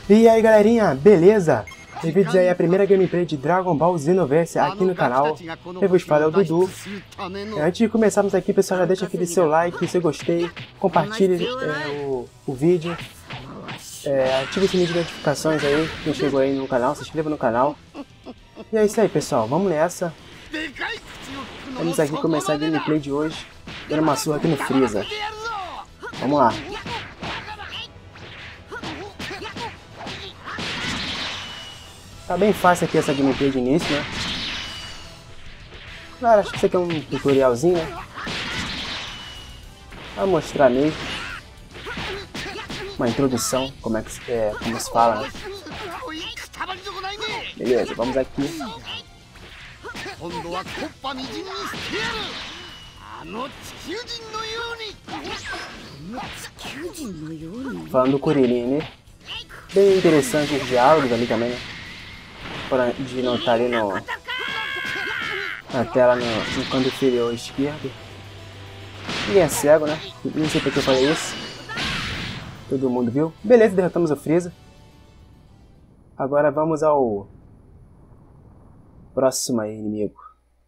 E aí galerinha, beleza? Bem-vindos aí à primeira gameplay de Dragon Ball Xenoverse aqui no canal. Eu vos falo, é o Dudu. Antes de começarmos aqui, pessoal, já deixa aquele seu like, se gostei, compartilhe o vídeo, ative o sininho de notificações aí, quem chegou aí no canal, se inscreva no canal. E é isso aí, pessoal, vamos nessa. Vamos aqui começar a gameplay de hoje, dando uma surra aqui no Freeza. Vamos lá. Tá bem fácil aqui essa gameplay de início, né? Claro, acho que isso aqui é um tutorialzinho, né? Pra mostrar mesmo. Uma introdução, como se fala, né? Beleza, vamos aqui. Falando do Kuririn, né? Bem interessante os diálogos ali também, né? De notar ali na tela no canto inferior esquerdo. Ninguém é cego, né? Não sei porque eu falei isso. Todo mundo viu. Beleza, derrotamos o Freeza. Agora vamos ao próximo aí, inimigo.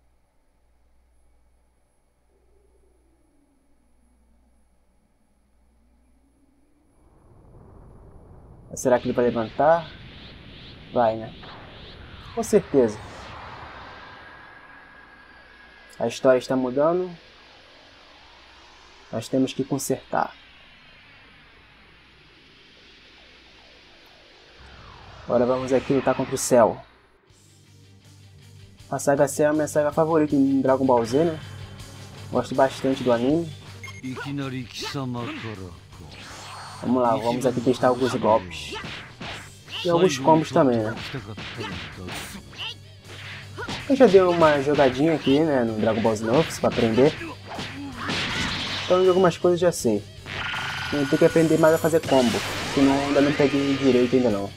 Será que ele vai levantar? Vai, né? Com certeza. A história está mudando. Nós temos que consertar. Agora vamos aqui lutar contra o Cell. A saga Cell é a minha saga favorita em Dragon Ball Z, né? Gosto bastante do anime. Vamos lá, vamos aqui testar alguns golpes. E alguns combos também, né? Eu já dei uma jogadinha aqui, né, no Dragon Ball Xenoverse pra aprender. Então de algumas coisas já sei. Eu tenho que aprender mais a fazer combo, senão ainda não peguei direito ainda não.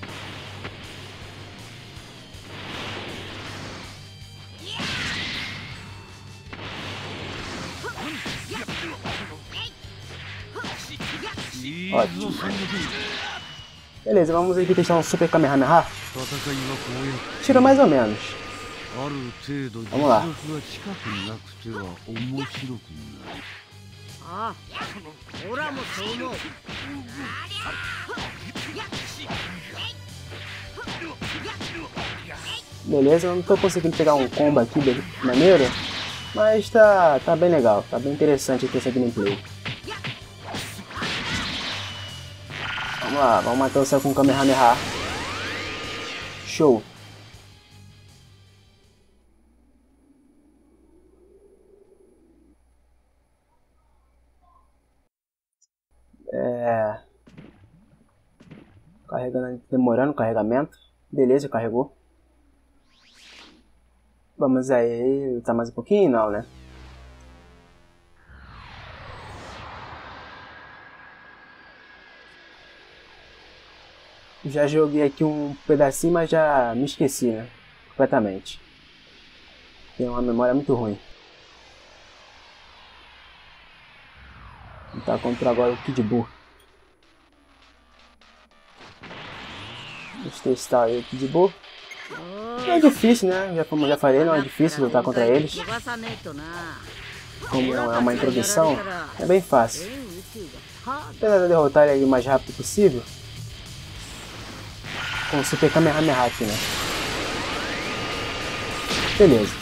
Ótimo. Beleza, vamos aqui testar um Super Kamehameha. Tira mais ou menos. Vamos lá. Beleza, eu não tô conseguindo pegar um combo aqui maneiro, mas tá bem legal, tá bem interessante aqui essa gameplay. Vamos lá, vamos matar o céu com o Kamehameha. Show! Carregando, demorando o carregamento. Beleza, carregou. Vamos aí, lutar mais um pouquinho? Não, né? Já joguei aqui um pedacinho, mas já me esqueci, né? Completamente. Tenho uma memória muito ruim. Vou lutar contra agora o Kid Buu. Vamos testar aí o Kid Buu. Não é difícil, né? Como já falei, não é difícil lutar contra eles. Como é uma introdução, é bem fácil. Tentar derrotar ele o mais rápido possível. Com o Super Kamehameha aqui, né? Beleza.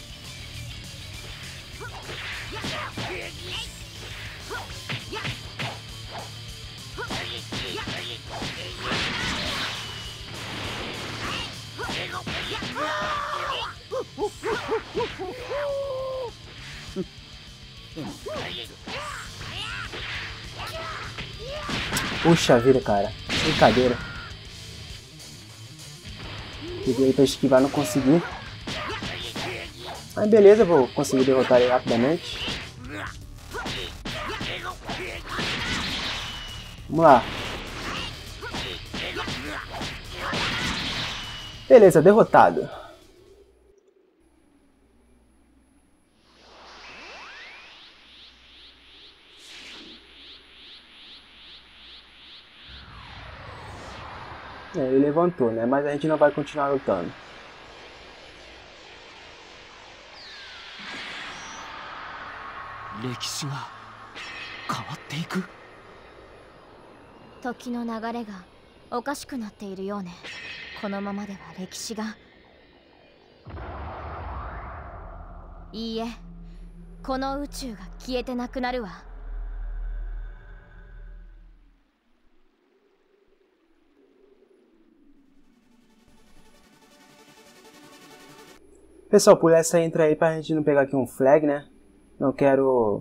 Puxa vida, cara. Brincadeira. Peguei pra esquivar, não consegui. Mas beleza, vou conseguir derrotar ele rapidamente. Vamos lá. Beleza, derrotado. Ele levantou, né? Mas a gente não vai continuar lutando. Toki no nagare ga okashiku natte iru you ne. Kono mama de wa rekishi ga. Iie. Kono宇宙が消えてなくなるわ。 Pessoal, pula essa intro aí pra gente não pegar aqui um flag, né? Não quero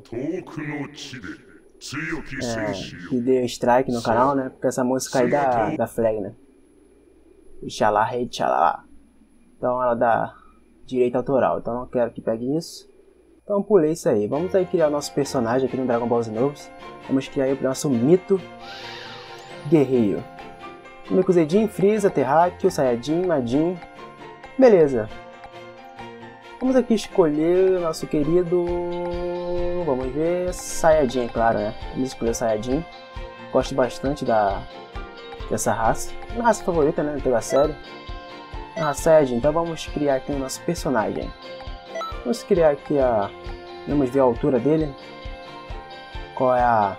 que dê strike no canal, né? Porque essa música aí dá flag, né? Xalá, rei, xalá. Então ela dá direito autoral, então não quero que pegue isso. Então pulei isso aí. Vamos aí criar o nosso personagem aqui no Dragon Ball Z novos. Vamos criar aí o nosso mito guerreiro. Namekusei, Freeza, Terráqueo, Saiyajin, Majin. Beleza. Vamos aqui escolher o nosso querido... Vamos ver... Saiyajin, claro, né? Vamos escolher o Saiyajin. Gosto bastante dessa raça. Minha raça favorita, né? De toda a série. A raça Saiyajin. Então vamos criar aqui o nosso personagem. Vamos criar aqui a... Vamos ver a altura dele. Qual é a...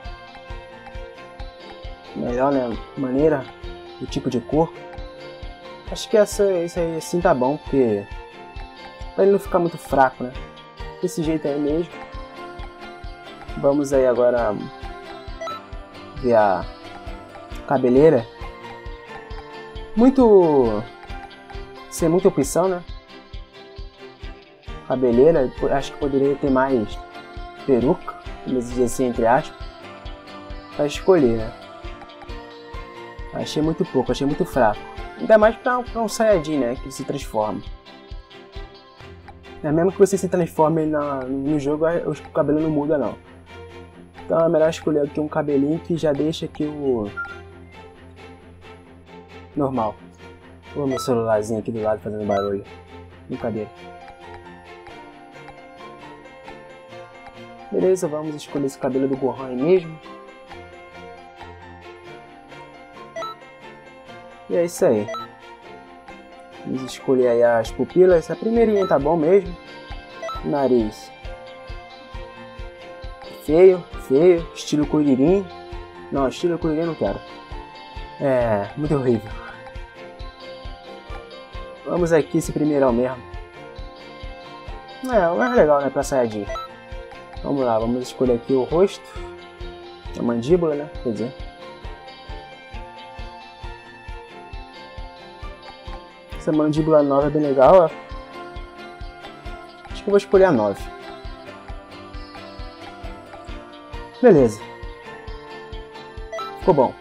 melhor, né? Maneira. O tipo de cor. Acho que isso aí assim tá bom, porque... Pra ele não ficar muito fraco, né? Desse jeito aí mesmo. Vamos aí agora ver a cabeleira. Sem muita opção, né? Cabeleira, acho que poderia ter mais peruca, vamos dizer assim, entre aspas, pra escolher, né? Achei muito pouco, achei muito fraco. Ainda mais pra um Saiyajin, né? Que se transforma. É mesmo que você se transforme no jogo, o cabelo não muda não. Então é melhor escolher aqui um cabelinho que já deixa aqui o normal. Olha meu celularzinho aqui do lado fazendo barulho. Brincadeira. Beleza, vamos escolher esse cabelo do Gohan aí mesmo. E é isso aí. Vamos escolher aí as pupilas. A primeirinha tá bom mesmo. Nariz. Feio. Estilo Kuririn. Não, estilo Kuririn não quero. É, muito horrível. Vamos aqui esse primeirão mesmo. É, o mais legal, né, pra Saiyajin. Vamos lá, vamos escolher aqui o rosto. A mandíbula, né, quer dizer. Essa mandíbula nova é bem legal, ó. Acho que eu vou escolher a 9. Beleza. Ficou bom.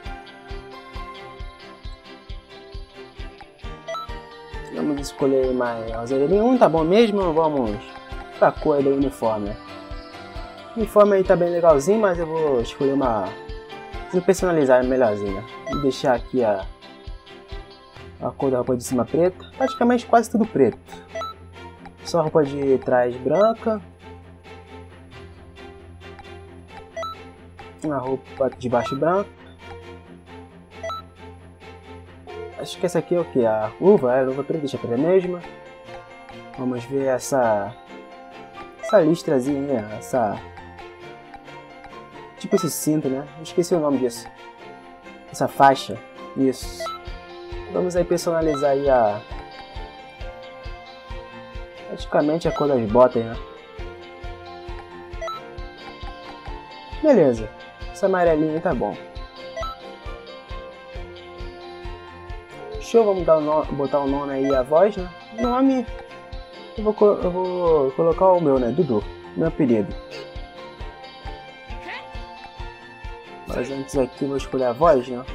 Vamos escolher mais as orelhinhas. Tá bom mesmo? Vamos pra cor do uniforme. O uniforme aí tá bem legalzinho, mas eu vou escolher uma... Vou personalizar melhorzinho. Vou deixar aqui a cor da roupa de cima preta. Praticamente quase tudo preto. Só a roupa de trás branca. A roupa de baixo branca. Acho que essa aqui é o que? A luva? É a luva preta, deixa preta mesmo. Vamos ver essa listrazinha, essa... Tipo esse cinto, né? Eu esqueci o nome disso. Essa faixa. Isso. Vamos aí personalizar aí praticamente a cor das botas, né? Beleza. Essa amarelinha tá bom. Show, vamos dar botar o nome aí, a voz, né? Nome... Eu vou colocar o meu, né? Dudu. Meu apelido. Mas antes aqui eu vou escolher a voz, né?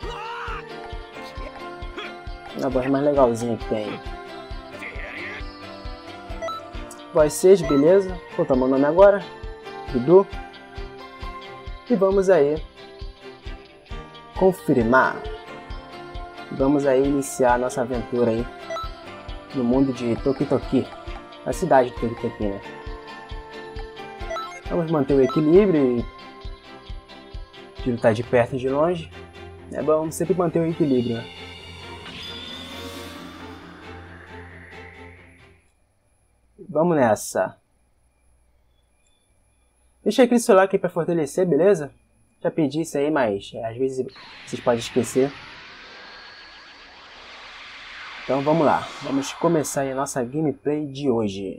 A voz mais legalzinha que tem. Voz 6, beleza. Botar meu nome agora. Dudu. E vamos aí confirmar. Vamos aí iniciar a nossa aventura aí no mundo de Tokitoki, a cidade de Tokitoki, né? Vamos manter o equilíbrio de lutar de perto e de longe. É bom sempre manter o equilíbrio, né? Vamos nessa. Deixei aquele celular aqui pra fortalecer, beleza? Já pedi isso aí, mas às vezes vocês podem esquecer. Então vamos lá. Vamos começar aí a nossa gameplay de hoje.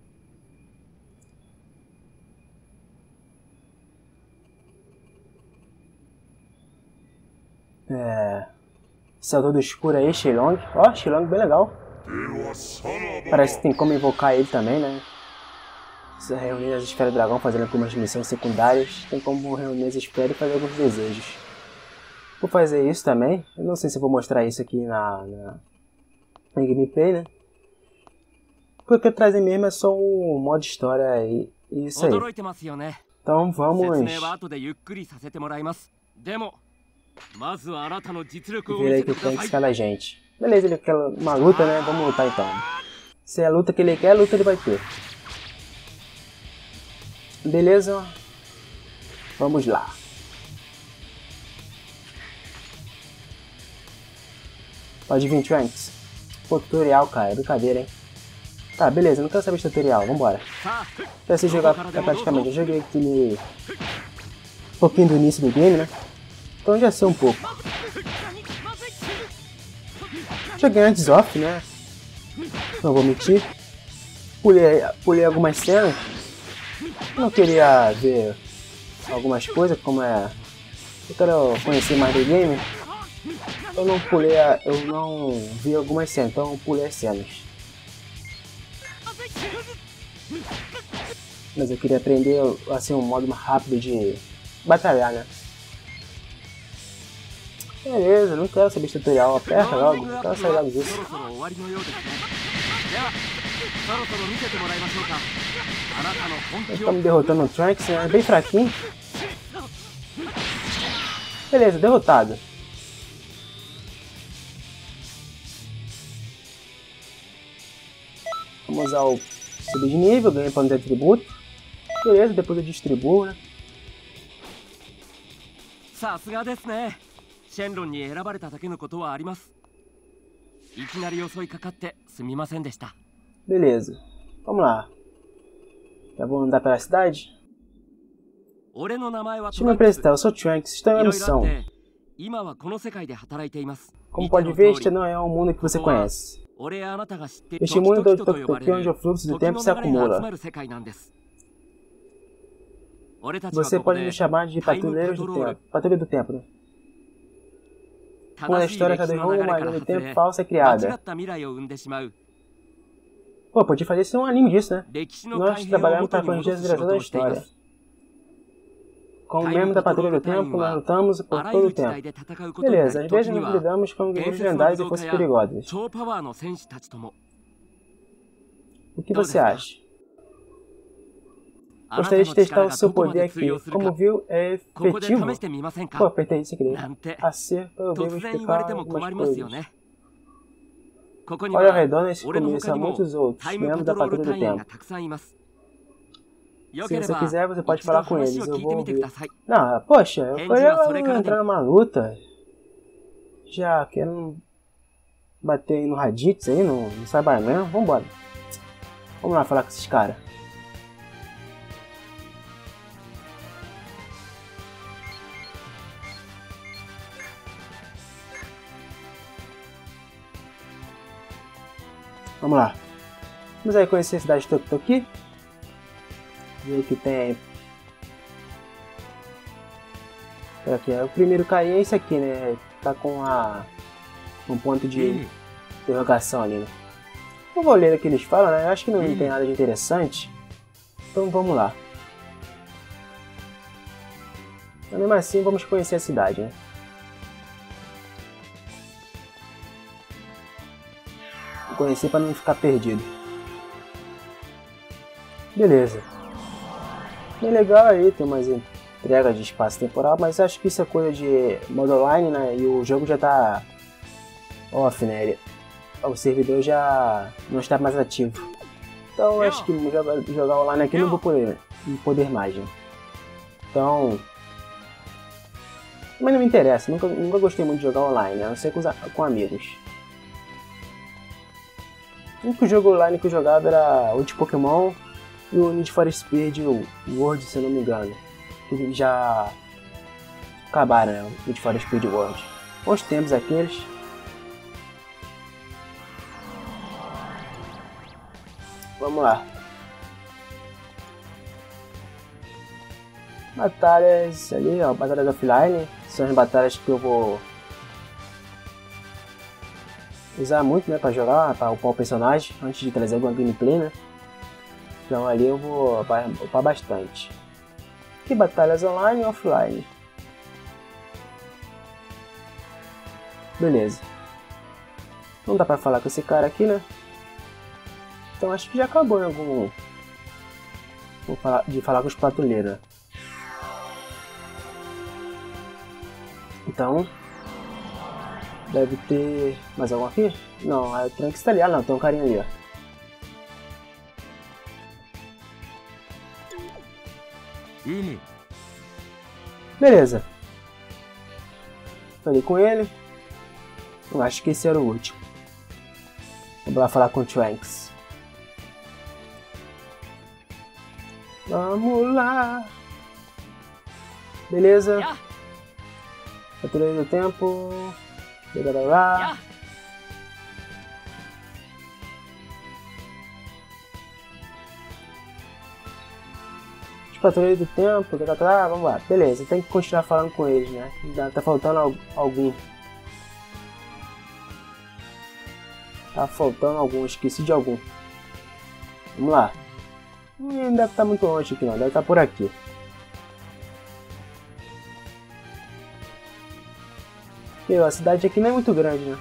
Esse é o todo escuro aí, Shenlong. Ó, Shenlong bem legal. Parece que tem como invocar ele também, né? Se reunir as esferas do dragão fazendo algumas missões secundárias, tem como reunir as esferas e fazer alguns desejos. Vou fazer isso também. Eu não sei se vou mostrar isso aqui na gameplay, né? Porque eu trazer mesmo é só o modo história e isso aí. Então vamos ver aí que tem que escalar a gente. Beleza, ele quer uma luta, né? Vamos lutar então. Se é a luta que ele quer, a luta ele vai ter. Beleza? Vamos lá. Pode vir, Trunks. Pô, tutorial, cara. Brincadeira, hein? Tá, beleza. Não quero saber de tutorial. Vambora. Pra você jogar praticamente. Eu joguei aquele pouquinho do início do game, né? Então eu já sei um pouco. Joguei antes off, né? Não vou mentir. Pulei algumas cenas. Não queria ver algumas coisas, como é... Eu quero conhecer mais do game. Eu não vi algumas cenas, então eu pulei as cenas. Mas eu queria aprender, assim, um modo mais rápido de batalhar, né? Beleza, não quero saber de tutorial, aperta logo, não quero sair logo disso. Estamos derrotando o Trunks, né? Bem fraquinho. Beleza, derrotado. Vamos usar o subir de nível, ganhar ponto de atributo. Beleza, depois eu distribuo, né? Beleza, vamos lá. Já vou andar pela cidade? Deixa eu me apresentar, eu sou Trunks, estou em uma missão. Como pode ver, este não é um mundo que você conhece. Este mundo é onde o fluxo do tempo se acumula. Você pode me chamar de Patrulheiro do Tempo. Patrulha do Tempo, né? Uma história que derruba uma linha do tempo falsa criada. Pô, podia fazer isso um anime disso, né? Nós trabalhamos para corrigir as direções da história. Como membro da Patrulha do Tempo, nós lutamos por todo o tempo. Beleza, às vezes nos lidamos com guerreiros lendários e forças perigosas. O que você acha? Gostaria de testar o seu poder aqui. Como viu, é efetivo. Pô, apertei isso aqui. Acerto, eu devo explicar algumas coisas. Olha ao redor nesse começo há muitos outros, membros da Patrulha do Tempo. Se você quiser, você pode falar com eles, eu vou ouvir. Não, poxa, eu vou entrar numa luta. Já quero bater no Raditz aí, no Cyberman, vambora. Vamos lá falar com esses caras. Vamos lá. Vamos aí conhecer a cidade de Toki. Ver que tem. Aqui, o primeiro cair é esse aqui, né? Tá com um ponto de interrogação ali, né? Eu vou ler o que eles falam, né? Eu acho que não tem nada de interessante. Então vamos lá. Mas mesmo assim, vamos conhecer a cidade, né? Vou conhecer para não ficar perdido. Beleza. Bem legal aí, tem umas entregas de espaço temporal, mas acho que isso é coisa de modo online, né? E o jogo já tá off, né? O servidor já não está mais ativo. Então acho que jogar online aqui não vou poder mais, né? Então... Mas não me interessa, nunca gostei muito de jogar online, né? A não ser com amigos. O único jogo online que eu jogava era o de Pokémon e o Need for Speed World, se eu não me engano. Que já acabaram, né? O Need for Speed World. Bons tempos aqueles. Vamos lá. Batalhas ali, ó, batalhas offline. São as batalhas que eu vou usar muito, né, pra jogar, pra upar o personagem, antes de trazer alguma gameplay, né. Então ali eu vou upar bastante. E batalhas online e offline. Beleza. Não dá pra falar com esse cara aqui, né. Então acho que já acabou em algum... Vou falar com os patrulheiros, né. Então, deve ter mais algum aqui? Não, é o Trunks tá ali. Ah não, tem um carinha ali, ó. Beleza. Falei com ele. Eu acho que esse era o último. Vamos lá falar com o Trunks. Vamos lá. Beleza. Patrulha do tempo. Blá. Os patrulheiros do tempo. Vamos lá. Beleza, tem que continuar falando com eles, né? Tá faltando algum. Tá faltando algum, esqueci de algum. Vamos lá. Não deve estar muito longe aqui não, deve estar por aqui. Porque a cidade aqui não é muito grande, né?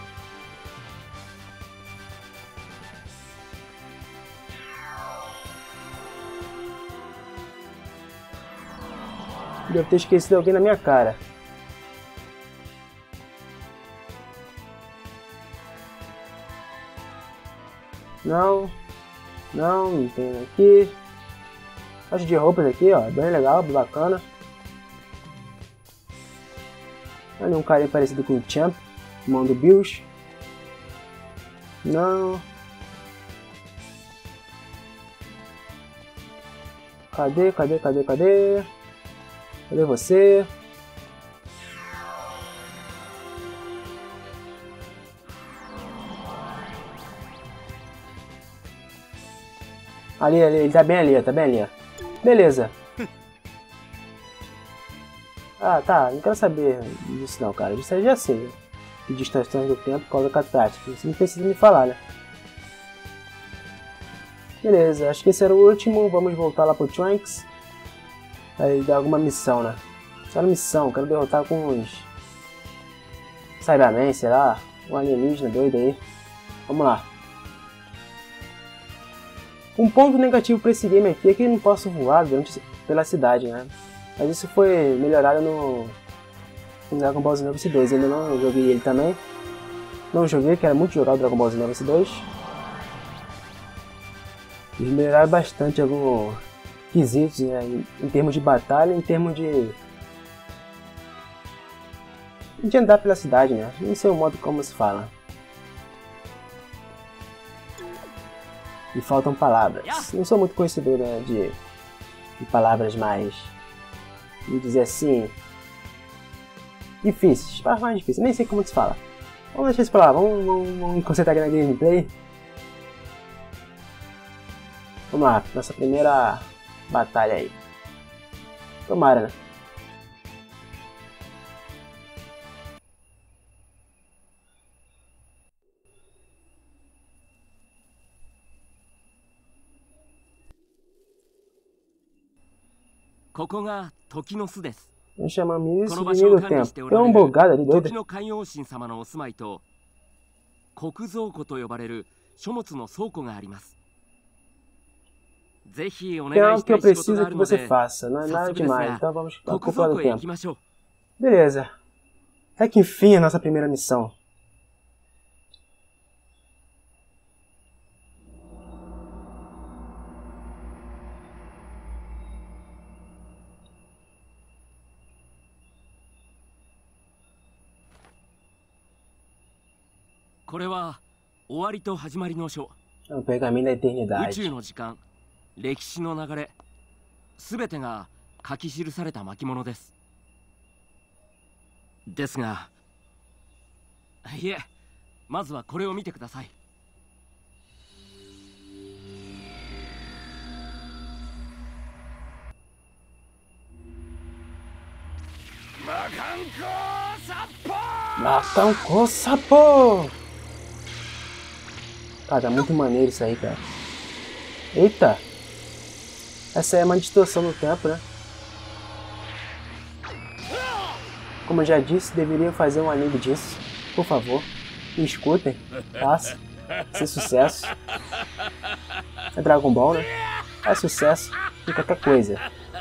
Devo ter esquecido alguém na minha cara. Não tem aqui. Loja de roupas aqui, ó, bem legal, bem bacana. Olha um carinha parecido com o Champ, irmão do Bills. Não. Cadê você? Ali, ele tá bem ali, ó. Beleza. Ah, tá, não quero saber disso não, cara. Isso aí já sei. De distorções do tempo causa catástrofe. Você não precisa me falar, né? Beleza, acho que esse era o último. Vamos voltar lá pro Trunks. Aí dar alguma missão, né? Só missão, quero derrotar com uns Cyberman, sei lá. Um alienígena doido aí. Vamos lá. Um ponto negativo para esse game aqui é que eu não posso voar pela cidade, né? Mas isso foi melhorado no Dragon Ball Z Xenoverse 2. Ainda não joguei ele também. Não joguei, quero muito jogar o Dragon Ball Z Xenoverse 2. Eles melhoraram bastante alguns quesitos, né? Em termos de batalha, em termos de andar pela cidade, né? Não sei o modo como se fala. E faltam palavras. Não sou muito conhecedor, né, de palavras mais, vou dizer assim, difíceis. Palavras mais difíceis, nem sei como se fala. Vamos deixar isso pra lá, vamos concentrar aqui na gameplay. Vamos lá, nossa primeira batalha aí. Tomara, né? Vamos chamar isso de linha do tempo. Tem um bugado ali, doido. Tem algo que eu preciso que você faça, não é nada demais, então vamos para a cúpula do tempo. Beleza. Até que enfim a nossa primeira missão. É um pergaminho da eternidade. 宇宙の時間、歴史の流れ、すべてが書き記された巻物です。ですが、いえ、まずはこれを見てください。 Macanco Sapo! Cara, tá muito maneiro isso aí, cara. Eita! Essa é uma distorção no tempo, né? Como eu já disse, deveriam fazer um anime disso. Por favor, me escutem. Faça. Ser sucesso. É Dragon Ball, né? É sucesso em qualquer coisa.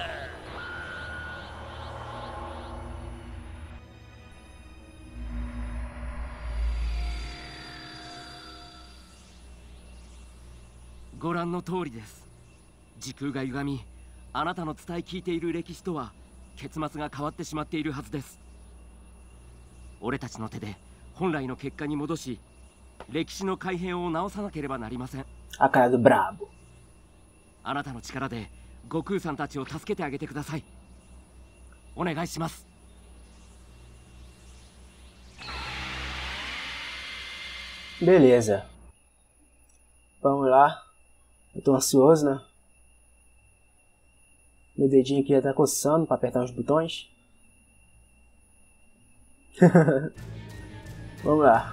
Goranの通りです。時空が歪み、あなたの伝え聞いている歴史とは結末が変わってしまっているはずです。俺たちの手で本来の結果に戻し、歴史の改変を直さなければなりません。 A cara do brabo. あなたの力で悟空さんたちを助けてあげてください。お願いします。 Beleza. Vamos lá. Eu tô ansioso, né? Meu dedinho aqui já tá coçando pra apertar os botões. Vamos lá.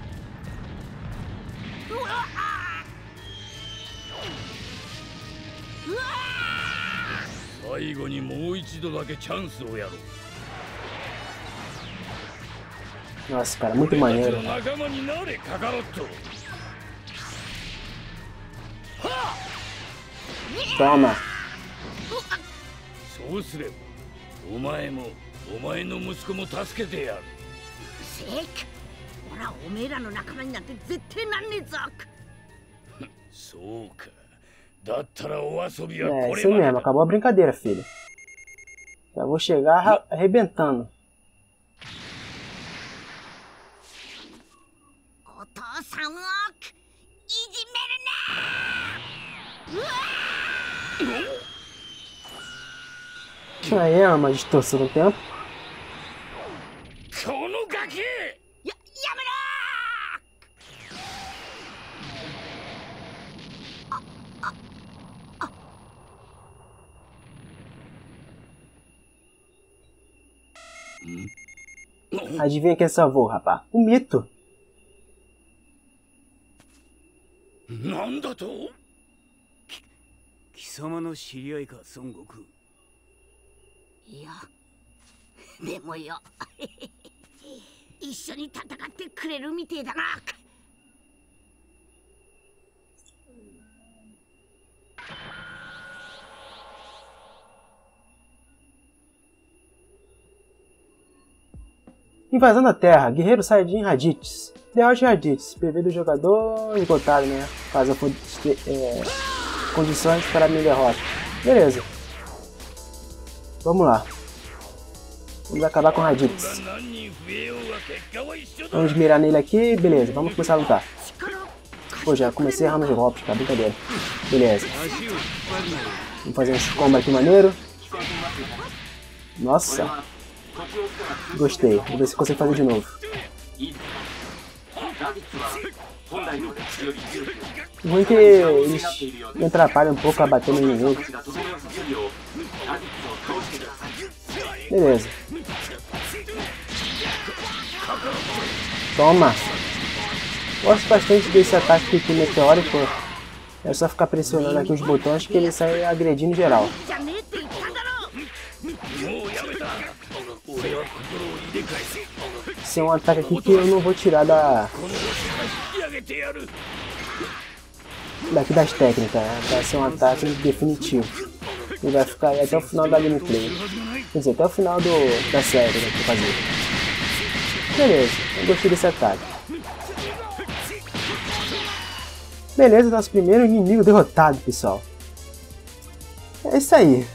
Nossa, cara, muito maneiro. Toma. そうすればお前もお前の息子も助けてやる。 せっ俺はおめえらの仲間になって絶対なんねえぞ。 そうか。だったらお遊びはこ É, れ isso まで mesmo, acabou a brincadeira, filho. Já vou chegar arrebentando. お父さんをいじめるな。うわ Isso aí é uma distorção do tempo. このガキ！ やめろー。 Adivinha quem salvou, rapaz? O Mito. なんだと？ 貴様の知り合いか、孫悟空。 いや、でもよ、一緒に戦ってくれるみてえだな。 Invasão da Terra, Guerreiro Saiyajin Raditz. Layout Raditz, PV do jogador esgotado, né? Caso for condições para a minha derrota. Beleza. Vamos lá. Vamos acabar com o Raditz. Vamos mirar nele aqui. Beleza, vamos começar a lutar. Pô, já comecei errando os golpes, tá? Brincadeira. Beleza. Vamos fazer uns combos aqui maneiro. Nossa. Gostei. Vou ver se consigo fazer de novo. O ruim é que eles me atrapalham um pouco a bater no inimigo. Beleza. Toma. Gosto bastante desse ataque aqui meteórico. É só ficar pressionando aqui os botões que ele sai agredindo geral. Esse é um ataque aqui que eu não vou tirar daqui das técnicas, né? Vai ser um ataque definitivo. E vai ficar aí até o final da gameplay. Quer dizer, até o final da série que eu vou fazer. Beleza, eu gostei desse ataque. Beleza, nosso primeiro inimigo derrotado, pessoal. É isso aí.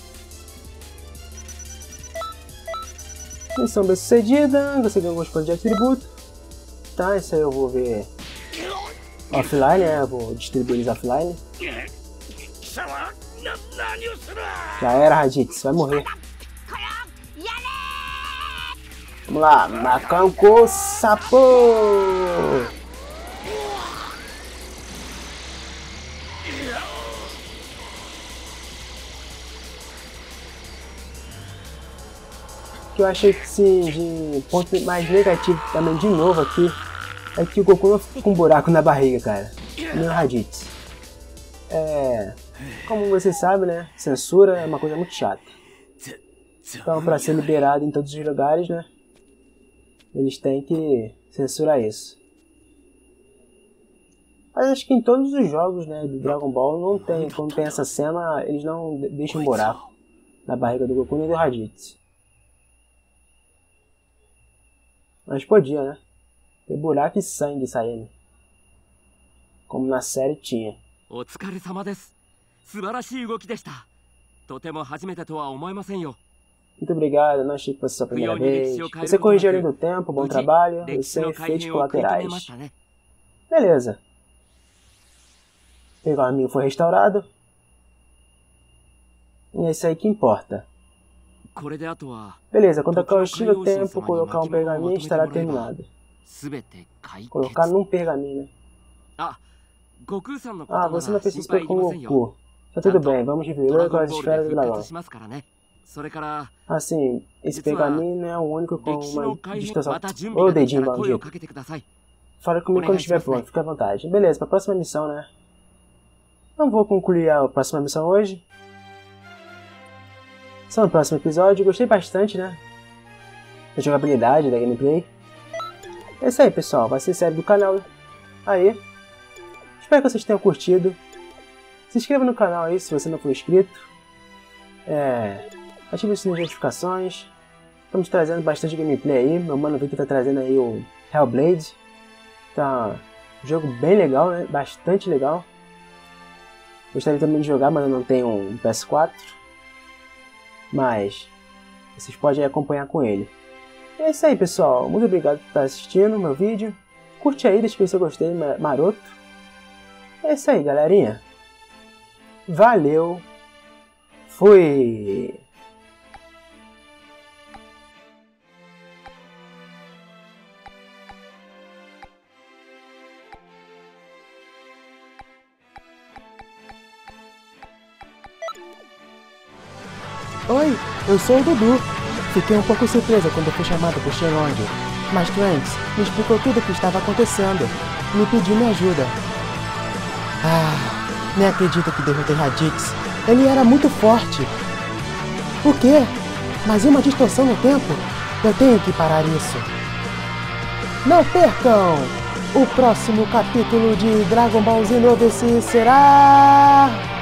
Missão bem sucedida, você ganhou alguns pontos de atributo. Tá, isso aí eu vou ver offline, né? Eu vou distribuir eles offline. 貴様何をする。 Já era, Raditz, vai morrer. これをやれ。 Vamos lá, Macaco Sapo! O que eu achei que sim, de ponto mais negativo também de novo aqui é que o Goku não fica com um buraco na barriga, cara. Nem o Raditz. Como você sabe, né? Censura é uma coisa muito chata. Então, para ser liberado em todos os lugares, né? Eles têm que censurar isso. Mas acho que em todos os jogos, né, do Dragon Ball não tem, quando tem essa cena, eles não deixam um buraco na barriga do Goku nem do Raditz. Mas podia, né? Ter buraco e sangue saindo. Como na série tinha. お疲れ様です。素晴らしい動きでした。とても初めてとは思えませんよ。 Muito obrigado, não achei que fosse sua primeira vez. Você corrigiu a linha do tempo, bom trabalho, e sem efeitos colaterais. Beleza. O pergaminho foi restaurado. E é isso aí que importa. Beleza, quando acabar o estilo do tempo, colocar um pergaminho estará terminado. Colocar num pergaminho, né? Ah, você não precisa se com o Goku. Tá tudo bem, vamos revelar com as esferas do dragão. Assim, esse pergaminho não é o único com uma distorção. Ô, dedinho maldito. Fala comigo quando estiver pronto, fica à vontade. Beleza, pra próxima missão, né? Não vou concluir a próxima missão hoje. Só no próximo episódio. Gostei bastante, né? Da jogabilidade, da gameplay. É isso aí, pessoal. Vai ser série do canal. Aí. Espero que vocês tenham curtido. Se inscreva no canal aí se você não for inscrito. Ative o sininho de notificações. Estamos trazendo bastante gameplay aí. Meu mano Victor tá trazendo aí o Hellblade. Tá um jogo bem legal, né? Bastante legal. Gostaria também de jogar, mas eu não tenho um PS4. Mas vocês podem acompanhar com ele. É isso aí, pessoal. Muito obrigado por estar assistindo meu vídeo. Curte aí, deixa eu ver se eu gostei, maroto. É isso aí, galerinha. Valeu. Fui. Oi, eu sou o Dudu. Fiquei um pouco surpresa quando fui chamado por Shenlong, mas Trunks me explicou tudo o que estava acontecendo e me pediu minha ajuda. Nem acredito que derrotei Raditz. Ele era muito forte. O quê? Mais uma distorção no tempo? Eu tenho que parar isso. Não percam! O próximo capítulo de Dragon Ball Xenoverse será...